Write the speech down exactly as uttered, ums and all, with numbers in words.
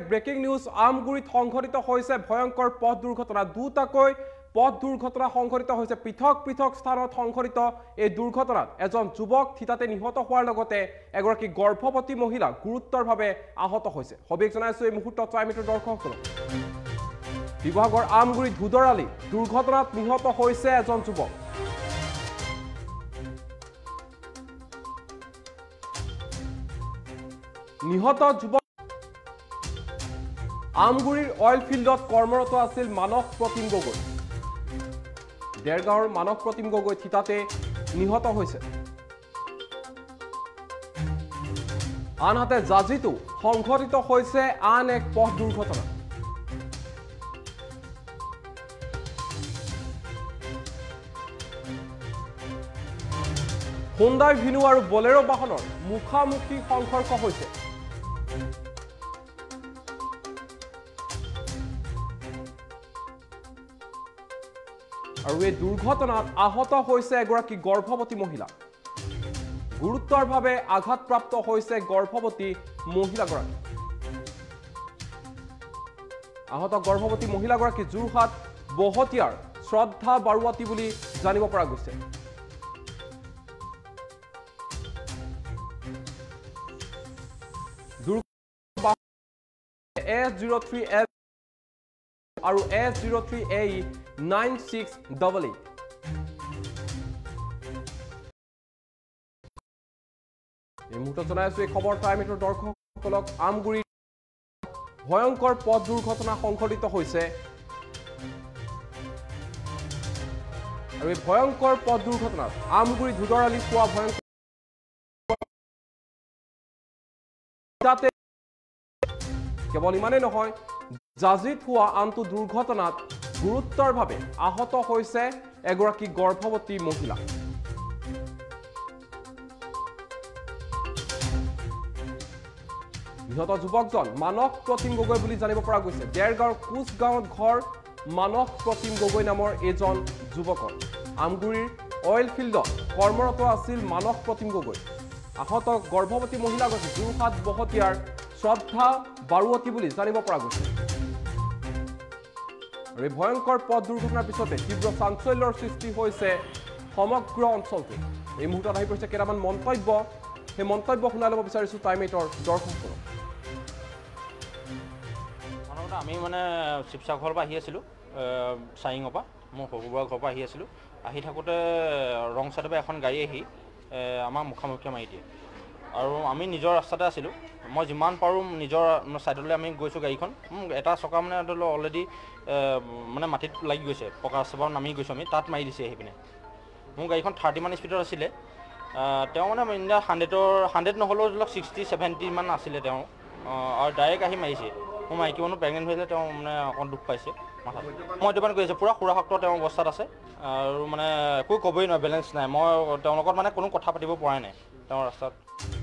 breaking news আমগুৰিত সংঘটিত হৈছে ভয়ংকৰ পথ দুৰ্ঘটনা দুটাকৈ পথ দুৰ্ঘটনা সংঘটিত হৈছে পৃথক পৃথক স্থানত সংঘটিত এই দুৰ্ঘটনাত এজন যুৱক থিতাতে নিহত হোৱাৰ লগতে এগৰাকী গৰ্ভৱতী মহিলা গুৰুতৰভাৱে আহত হৈছে সবিক জনাইছো এই মুহূৰ্তত টাইমিটৰ দৰ্শকসকলক বিভাগৰ আমগুৰি ধুদৰালি দুৰ্ঘটনাত নিহত হৈছে এজন যুৱক নিহত যুৱক আমগুৰিৰ অইল ফিল্ডত কৰ্মৰত আছিল মানস প্ৰতিম গগৈ দেৰগাঁৱৰ মানস প্ৰতিম গগৈ থিতাতে নিহত হৈছে আনহাতে জাজিতো সংঘটিত হৈছে আন এক পথ দুৰ্ঘটনা হুণ্ডাই ভিনু আৰু বলেৰো বাহনৰ মুখামুখি সংঘৰ্ষ হৈছে আৰু এই দুৰ্ঘটনাত আহত হৈছে এগৰাকী গৰ্ভৱতী মহিলা গুৰুতৰভাৱে আঘাতপ্ৰাপ্ত হৈছে গৰ্ভৱতী মহিলাগৰাকী আহত গৰ্ভৱতী মহিলাগৰাকী যোৰহাট বহতীয়াৰ শ্ৰদ্ধা বাৰুৱাতী বুলি জানিব পৰা গৈছে এছ জিৰ' থ্ৰী এছ আৰু S zero' three A nine six double eight এই মুহূৰ্তত জনাই আছো এই খবৰ টাইমিটৰ দৰ্শকসকলক আমগুৰিৰ ভয়ংকৰ পথ দুৰ্ঘটনা সংঘটিত হৈছে আৰু এই ভয়ংকৰ পথ দুৰ্ঘটনাত আমগুৰি ধুদৰালি পোৱা ভয়ংকৰ কেৱল ইমানেই নহয় জাজিত হোৱা আনটো দুৰ্ঘটনাত গুৰুতৰভাৱে আহত হৈছে এগৰাকী গৰ্ভৱতী মহিলা নিহত যুৱকজন মানস প্ৰতিম গগৈ বুলি জানিব পৰা গৈছে দেৰগাঁৱৰ কোচ গাঁৱত ঘৰ মানস প্ৰতিম গগৈ নামৰ এজন যুৱকৰ আমগুৰিৰ অইল ফিল্ডত কৰ্মৰত আছিল মানস প্ৰতিম গগৈ আহত গৰ্ভৱতী মহিলাগৰাকী যোৰহাট বহতীয়াৰ শ্ৰদ্ধা বাৰুৱাতী বুলি জানিব পৰা গৈছে আৰু এই ভয়ংকৰ পথ দুৰ্ঘটনাৰ পিছতে তীব্ৰ চাঞ্চল্যৰ সৃষ্টি হৈছে সমগ্ৰ অঞ্চলটোত এই মুহূৰ্তত আহি পৰিছে কেইটামান মন্তব্য সেই মন্তব্য শুনাই ল'ব বিচাৰিছোঁ টাইমেটৰ দৰ্শকসকলক আমি মানে শিৱসাগৰৰ পৰা আহি আছিলোঁ চাইঙৰ পৰা মোৰ শহুৰৰ ঘৰৰ পৰা আহি আছিলোঁ আহি থাকোঁতে ৰং চাইডৰ পৰা এখন গাড়ী আহি আমাৰ মুখামুখি মাৰি দিয়ে আৰু আমি নিজৰ ৰাস্তাতে আছিলোঁ মই যিমান পাৰোঁ নিজৰ ছাইডলৈ আমি গৈছোঁ গাড়ীখন এটা চকা মানে ধৰি লওক অলৰেডি মানে মাটিত লাগি গৈছে পকা ৰাস্তাৰ নামি গৈছোঁ আমি তাত মাৰি দিছে আহি পিনে মোৰ গাড়ীখন থাৰ্টি মান স্পীডত আছিলে তেওঁ মানে ইণ্ডিয়া হাণ্ড্ৰেডৰ হাণ্ড্ৰেড নহ'লেও ধৰি লওক ছিক্সটি ছেভেণ্টিমান আছিলে তেওঁ আৰু ডাইৰেক্ট আহি মাৰিছে মোৰ মাইকী মানুহ প্ৰেগনেণ্ট হৈছিলে তেওঁ মানে অকণ দুখ পাইছে মাথাত মই এইটো কৰি আছোঁ পূৰা সুৰাসক্ত তেওঁ অৱস্থাত আছে আৰু মানে একো ক'বই নোৱাৰে বেলেঞ্চ নাই মই তেওঁৰ লগত মানে কোনো কথা পাতিব পৰা নাই তেওঁৰ ৰাস্তাত